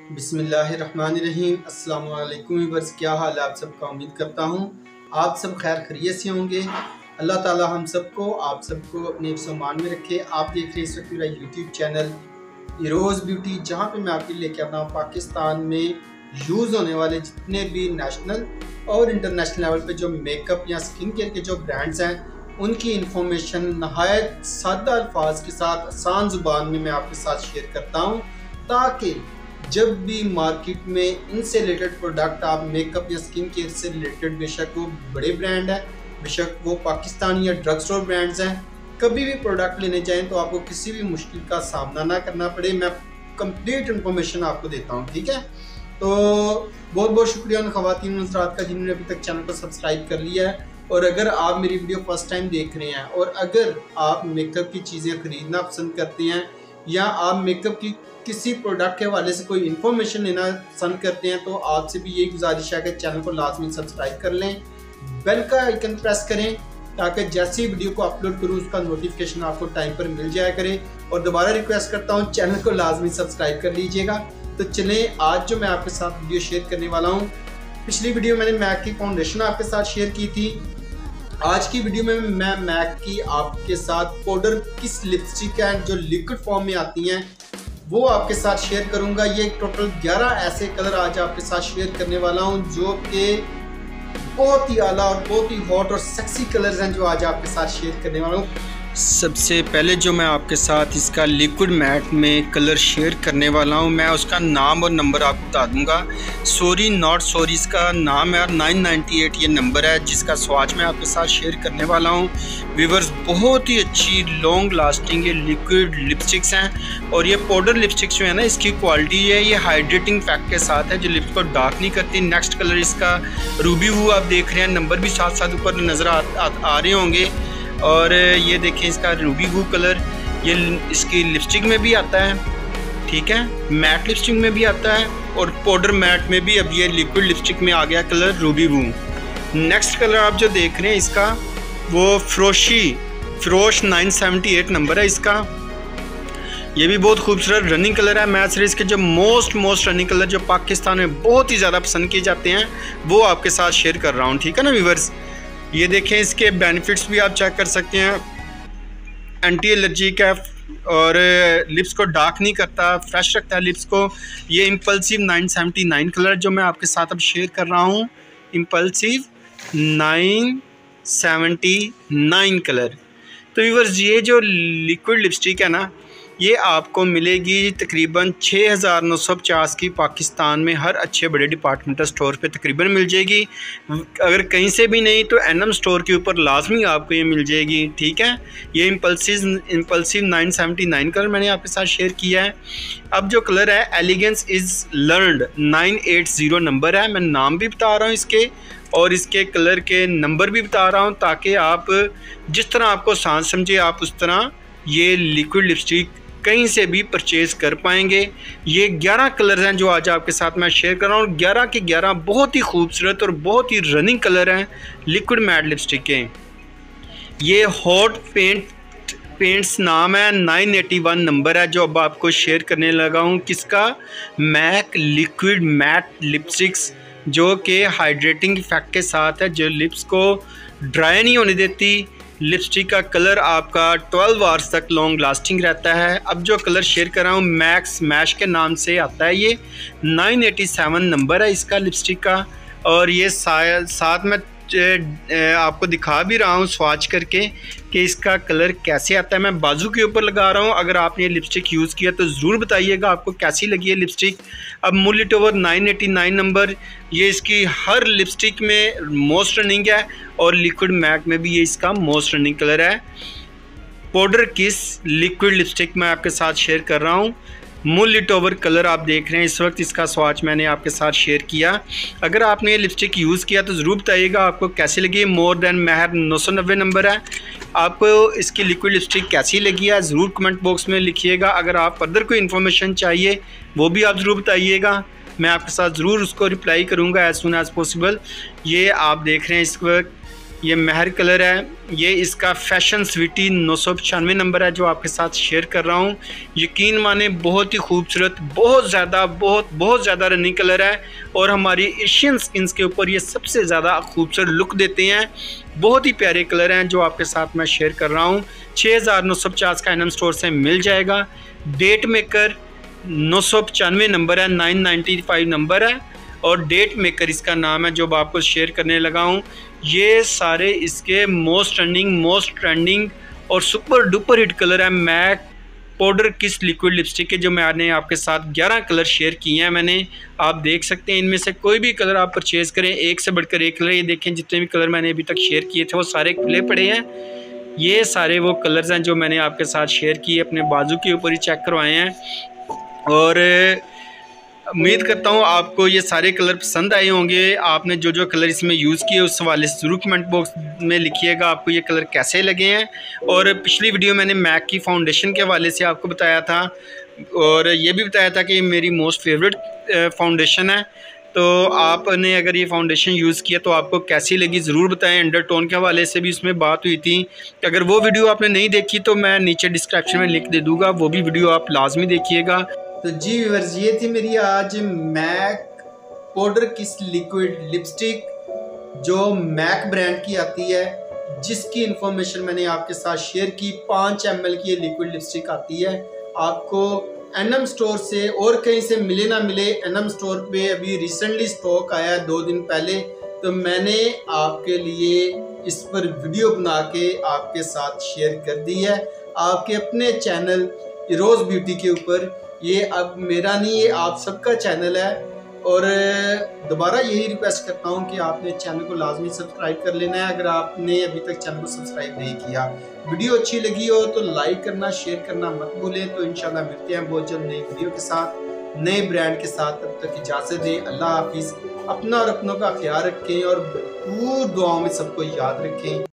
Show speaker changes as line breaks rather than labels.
बिस्मिल्लाहिर्रहमानिर्रहीम। अस्सलाम वालेकुम व्यूअर्स, क्या हाल है आप सबका। उम्मीद करता हूँ आप सब खैर खैरियत से होंगे। अल्लाह ताला हम सबको आप सबको अपने मान में रखे। आप देख रहे हैं इस वक्त मेरा यूट्यूब चैनल इरोज़ ब्यूटी, जहाँ पे मैं आपके लिए लेके आता हूँ पाकिस्तान में यूज़ होने वाले जितने भी नेशनल और इंटरनेशनल लेवल पे जो मेकअप या स्किन केयर के जो ब्रांड्स हैं उनकी इंफॉर्मेशन नहायत सादा अल्फाज के साथ आसान ज़ुबान में मैं आपके साथ शेयर करता हूँ, ताकि जब भी मार्केट में इनसे रिलेटेड प्रोडक्ट आप मेकअप या स्किन केयर से रिलेटेड, बेशक वो बड़े ब्रांड है, बेशक वो पाकिस्तानी या ड्रग स्टोर ब्रांड्स हैं, कभी भी प्रोडक्ट लेने जाएं तो आपको किसी भी मुश्किल का सामना ना करना पड़े। मैं कंप्लीट इन्फॉर्मेशन आपको देता हूं, ठीक है। तो बहुत बहुत शुक्रिया उन ख़वातीन हज़रात का जिन्होंने अभी तक चैनल को सब्सक्राइब कर लिया है। और अगर आप मेरी वीडियो फर्स्ट टाइम देख रहे हैं और अगर आप मेकअप की चीज़ें ख़रीदना पसंद करते हैं या आप मेकअप की किसी प्रोडक्ट के हवाले से कोई इन्फॉर्मेशन लेना पसंद करते हैं, तो आपसे भी यही गुजारिश है कि चैनल को लाजमी सब्सक्राइब कर लें, बेल का आइकन प्रेस करें, ताकि जैसी वीडियो को अपलोड करूं उसका नोटिफिकेशन आपको टाइम पर मिल जाया करे। और दोबारा रिक्वेस्ट करता हूं चैनल को लाजमी सब्सक्राइब कर लीजिएगा। तो चलें, आज जो मैं आपके साथ वीडियो शेयर करने वाला हूँ, पिछली वीडियो मैंने मैक की फाउंडेशन आपके साथ शेयर की थी। आज की वीडियो में मैं मैक की आपके साथ पाउडर किस लिपस्टिक है जो लिक्विड फॉर्म में आती हैं वो आपके साथ शेयर करूंगा। ये टोटल 11 ऐसे कलर आज आपके साथ शेयर करने वाला हूं जो कि बहुत ही आला और बहुत ही हॉट और सेक्सी कलर्स हैं जो आज आपके साथ शेयर करने वाला हूं। सबसे पहले जो मैं आपके साथ इसका लिक्विड मैट में कलर शेयर करने वाला हूं, मैं उसका नाम और नंबर आपको बता दूंगा। सॉरी नॉट सॉरी इसका नाम है, 998 ये नंबर है जिसका स्वाच मैं आपके साथ शेयर करने वाला हूं। व्यूअर्स, बहुत ही अच्छी लॉन्ग लास्टिंग ये लिक्विड लिपस्टिक्स हैं। और ये पाउडर लिपस्टिक्स जो है ना, इसकी क्वालिटी है, ये हाइड्रेटिंग फैक्ट के साथ है जो लिप्स को डार्क नहीं करती। नेक्स्ट कलर इसका रूबी वू आप देख रहे हैं, नंबर भी साथ साथ ऊपर नज़र आ रहे होंगे। और ये देखें इसका रूबी वू कलर, ये इसकी लिपस्टिक में भी आता है, ठीक है, मैट लिपस्टिक में भी आता है और पाउडर मैट में भी। अब ये लिक्विड लिपस्टिक में आ गया colour Ruby Woo. Next colour आप जो देख रहे हैं इसका वो फ़िरोश 978 नंबर है इसका। ये भी बहुत खूबसूरत रनिंग कलर है। मैं सिर्फ इसके जो मोस्ट रनिंग कलर जो पाकिस्तान में बहुत ही ज़्यादा पसंद किए जाते हैं वो आपके साथ शेयर कर रहा हूँ, ठीक है ना व्यूअर्स। ये देखें, इसके बेनिफिट्स भी आप चेक कर सकते हैं। एंटी एलर्जिक है और लिप्स को डार्क नहीं करता, फ्रेश रखता है लिप्स को। ये इम्पल्सिव 979 कलर जो मैं आपके साथ अब शेयर कर रहा हूँ, इम्पल्सिव 979 कलर। तो व्यूअर्स, ये जो लिक्विड लिपस्टिक है ना, ये आपको मिलेगी तकरीबन 6950 की पाकिस्तान में हर अच्छे बड़े डिपार्टमेंटल स्टोर पे तकरीबन मिल जाएगी। अगर कहीं से भी नहीं तो एनएम स्टोर के ऊपर लाजमी आपको ये मिल जाएगी, ठीक है। ये इम्पल्सिव 979 कलर मैंने आपके साथ शेयर किया है। अब जो कलर है एलिगेंस इज़ लर्नड 980 नंबर है। मैं नाम भी बता रहा हूँ इसके और इसके कलर के नंबर भी बता रहा हूँ, ताकि आप जिस तरह आपको आसान समझे आप उस तरह ये लिक्विड लिपस्टिक कहीं से भी परचेज़ कर पाएंगे। ये 11 कलर हैं जो आज आपके साथ मैं शेयर कर रहा हूँ। 11 के 11 बहुत ही खूबसूरत और बहुत ही रनिंग कलर हैं लिक्विड मैट लिपस्टिक के। ये हॉट पेंट्स नाम है, 981 नंबर है जो अब आपको शेयर करने लगा हूँ। किसका? मैक लिक्विड मैट लिपस्टिक्स, जो कि हाइड्रेटिंग इफेक्ट के साथ है, जो लिप्स को ड्राई नहीं होने देती। लिपस्टिक का कलर आपका 12 आवर्स तक लॉन्ग लास्टिंग रहता है। अब जो कलर शेयर कर रहा हूँ मैक्स मैश के नाम से आता है, ये 987 नंबर है इसका लिपस्टिक का। और ये साथ में आपको दिखा भी रहा हूँ स्वाच करके कि इसका कलर कैसे आता है। मैं बाजू के ऊपर लगा रहा हूँ। अगर आपने ये लिपस्टिक यूज़ किया तो ज़रूर बताइएगा आपको कैसी लगी है लिपस्टिक। अब मुल्लिट ओवर 989 नंबर, ये इसकी हर लिपस्टिक में मोस्ट रनिंग है और लिक्विड मैट में भी ये इसका मोस्ट रनिंग कलर है। पाउडर किस लिक्विड लिपस्टिक मैं आपके साथ शेयर कर रहा हूँ। मुल्लिट ओवर कलर आप देख रहे हैं इस वक्त, इसका स्वाच मैंने आपके साथ शेयर किया। अगर आपने ये लिपस्टिक यूज़ किया तो ज़रूर बताइएगा आपको कैसी लगी। मोर देन महर 990 नंबर है। आपको इसकी लिक्विड लिपस्टिक कैसी लगी है ज़रूर कमेंट बॉक्स में लिखिएगा। अगर आप फर्दर कोई इन्फॉर्मेशन चाहिए वो भी आप ज़रूर बताइएगा, मैं आपके साथ ज़रूर उसको रिप्लाई करूँगा एज़ सुन एज़ पॉसिबल। ये आप देख रहे हैं इस वक्त ये महर कलर है। ये इसका फैशन स्वीटी 995 नंबर है जो आपके साथ शेयर कर रहा हूँ। यकीन माने बहुत ही खूबसूरत, बहुत ज़्यादा रनिंग कलर है और हमारी एशियन स्किन्स के ऊपर ये सबसे ज़्यादा खूबसूरत लुक देते हैं। बहुत ही प्यारे कलर हैं जो आपके साथ मैं शेयर कर रहा हूँ। 6950 का एनएम स्टोर से मिल जाएगा। डेट मेकर 995 नंबर है, 995 नंबर है और डेट मेकर इसका नाम है जो आपको शेयर करने लगा हूँ। ये सारे इसके मोस्ट ट्रेंडिंग और सुपर डुपर हिट कलर है। MAC Powder Kiss liquid lipstick के जो मैंने आपके साथ 11 कलर शेयर किए हैं मैंने, आप देख सकते हैं। इनमें से कोई भी कलर आप परचेज़ करें, एक से बढ़कर एक कलर। ये देखें जितने भी कलर मैंने अभी तक शेयर किए थे वो सारे खुले पड़े हैं। ये सारे वो कलर्स हैं जो मैंने आपके साथ शेयर किए, अपने बाजू के ऊपर ही चेक करवाए हैं और उम्मीद करता हूँ आपको ये सारे कलर पसंद आए होंगे। आपने जो जो कलर इसमें यूज़ किए उस हवाले से ज़रूर कमेंट बॉक्स में लिखिएगा आपको ये कलर कैसे लगे हैं। और पिछली वीडियो मैंने मैक की फाउंडेशन के हवाले से आपको बताया था और ये भी बताया था कि ये मेरी मोस्ट फेवरेट फाउंडेशन है। तो आपने अगर ये फाउंडेशन यूज़ किया तो आपको कैसी लगी ज़रूर बताएं। अंडरटोन के हवाले से भी उसमें बात हुई थी। अगर वो वीडियो आपने नहीं देखी तो मैं नीचे डिस्क्रिप्शन में लिंक दे दूँगा, वो भी वीडियो आप लाजमी देखिएगा। तो जी व्यूअर्स, ये थी मेरी आज MAC Powder Kiss liquid lipstick जो मैक ब्रांड की आती है, जिसकी इंफॉर्मेशन मैंने आपके साथ शेयर की। 5 ml की ये लिक्विड लिपस्टिक आती है। आपको एनएम स्टोर से और कहीं से मिले ना मिले, एनएम स्टोर पे अभी रिसेंटली स्टॉक आया है 2 दिन पहले, तो मैंने आपके लिए इस पर वीडियो बना के आपके साथ शेयर कर दी है आपके अपने चैनल रोज़ ब्यूटी के ऊपर। ये अब मेरा नहीं, ये आप सबका चैनल है और दोबारा यही रिक्वेस्ट करता हूँ कि आपने चैनल को लाजमी सब्सक्राइब कर लेना है अगर आपने अभी तक चैनल को सब्सक्राइब नहीं किया। वीडियो अच्छी लगी हो तो लाइक करना, शेयर करना मत भूलें। तो इंशाल्लाह मिलते हैं बहुत जल्द नई वीडियो के साथ, नए ब्रांड के साथ। तब तक इजाज़त दें। अल्लाह हाफिज़। अपना और अपनों का ख्याल रखें और भरपूर दुआओं में सबको याद रखें।